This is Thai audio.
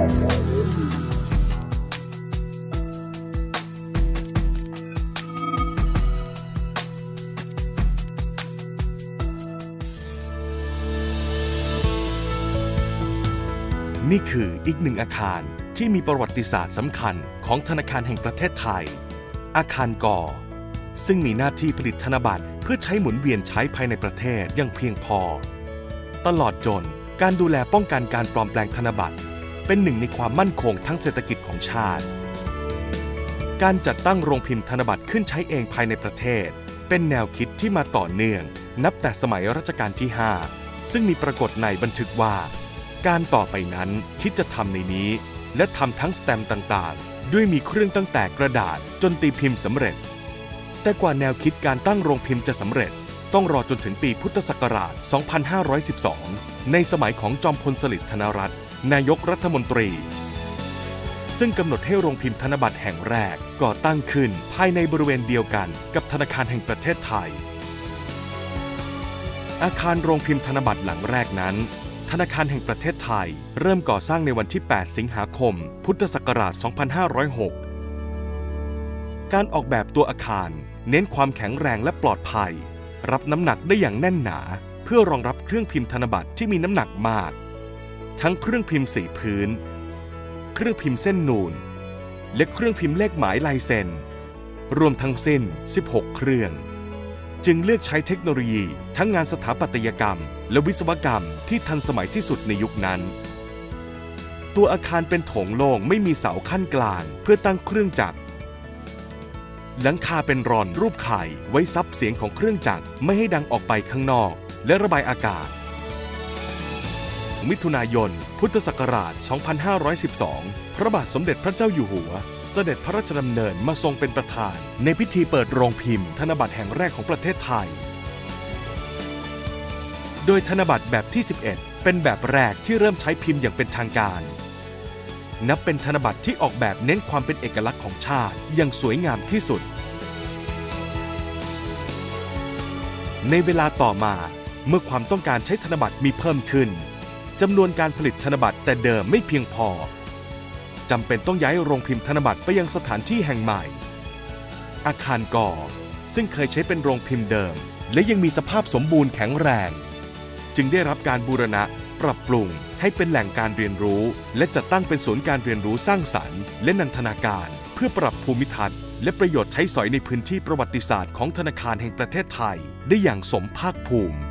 นี่คืออีกหนึ่งอาคารที่มีประวัติศาสตร์สำคัญของธนาคารแห่งประเทศไทยอาคารก.ซึ่งมีหน้าที่ผลิตธนบัตรเพื่อใช้หมุนเวียนใช้ภายในประเทศอย่างเพียงพอตลอดจนการดูแลป้องกันการปลอมแปลงธนบัตรเป็นหนึ่งในความมั่นคงทั้งเศรษฐกิจของชาติการจัดตั้งโรงพิมพ์ธนบัตรขึ้นใช้เองภายในประเทศเป็นแนวคิดที่มาต่อเนื่องนับแต่สมัยรัชกาลที่ 5ซึ่งมีปรากฏในบันทึกว่าการต่อไปนั้นคิดจะทำในนี้และทำทั้งสแตมป์ต่างๆด้วยมีเครื่องตั้งแต่กระดาษจนตีพิมพ์สำเร็จแต่กว่าแนวคิดการตั้งโรงพิมพ์จะสำเร็จต้องรอจนถึงปีพุทธศักราช 2512 ในสมัยของจอมพลสฤษดิ์ธนรัตน์นายกรัฐมนตรีซึ่งกำหนดให้โรงพิมพ์ธนบัตรแห่งแรกก่อตั้งขึ้นภายในบริเวณเดียวกันกับธนาคารแห่งประเทศไทยอาคารโรงพิมพ์ธนบัตรหลังแรกนั้นธนาคารแห่งประเทศไทยเริ่มก่อสร้างในวันที่ 8 สิงหาคม พุทธศักราช 2506 การออกแบบตัวอาคารเน้นความแข็งแรงและปลอดภัยรับน้ำหนักได้อย่างแน่นหนาเพื่อรองรับเครื่องพิมพ์ธนบัตรที่มีน้ำหนักมากทั้งเครื่องพิมพ์สีพื้นเครื่องพิมพ์เส้นนูนและเครื่องพิมพ์เลขหมายลายเซ็นรวมทั้งสิ้น 16 เครื่องจึงเลือกใช้เทคโนโลยีทั้งงานสถาปัตยกรรมและวิศวกรรมที่ทันสมัยที่สุดในยุคนั้นตัวอาคารเป็นโถงโล่งไม่มีเสาขั้นกลางเพื่อตั้งเครื่องจักรหลังคาเป็นรอนรูปไข่ไว้ซับเสียงของเครื่องจักรไม่ให้ดังออกไปข้างนอกและระบายอากาศมิถุนายน พุทธศักราช 2512 พระบาทสมเด็จพระเจ้าอยู่หัวเสด็จพระราชดำเนินมาทรงเป็นประธานในพิธีเปิดโรงพิมพ์ธนบัตรแห่งแรกของประเทศไทยโดยธนบัตรแบบที่ 11 เป็นแบบแรกที่เริ่มใช้พิมพ์อย่างเป็นทางการนับเป็นธนบัตรที่ออกแบบเน้นความเป็นเอกลักษณ์ของชาติอย่างสวยงามที่สุดในเวลาต่อมาเมื่อความต้องการใช้ธนบัตรมีเพิ่มขึ้นจำนวนการผลิตธนบัตรแต่เดิมไม่เพียงพอจำเป็นต้องย้ายโรงพิมพ์ธนบัตรไปยังสถานที่แห่งใหม่อาคารก.ซึ่งเคยใช้เป็นโรงพิมพ์เดิมและยังมีสภาพสมบูรณ์แข็งแรงจึงได้รับการบูรณะปรับปรุงให้เป็นแหล่งการเรียนรู้และจัดตั้งเป็นศูนย์การเรียนรู้สร้างสรรค์และนันทนาการเพื่อปรับภูมิทัศน์และประโยชน์ใช้สอยในพื้นที่ประวัติศาสตร์ของธนาคารแห่งประเทศไทยได้อย่างสมภาคภูมิ